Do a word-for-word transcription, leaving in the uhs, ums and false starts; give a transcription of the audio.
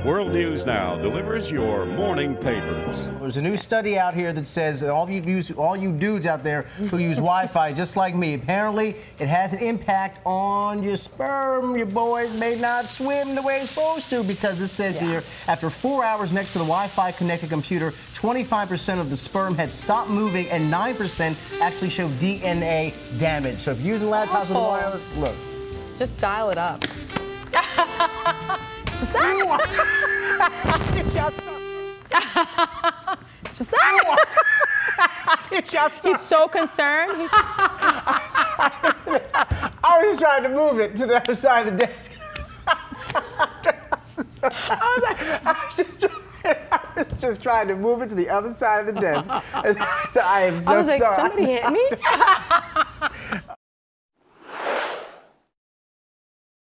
World News Now delivers your morning papers. There's a new study out here that says that all of you use, all you dudes out there who use Wi-Fi just like me, apparently it has an impact on your sperm. Your boys may not swim the way it's supposed to, because it says yeah. here, after four hours next to the Wi-Fi connected computer, twenty-five percent of the sperm had stopped moving and nine percent actually showed D N A damage. So if you're using laptops with wireless, look. Just dial it up. Just Just He's so concerned. He's I was trying to move it to the other side of the desk. I was, like, I was just trying, I was just trying to move it to the other side of the desk. So I am so I was like, sorry. somebody hit me?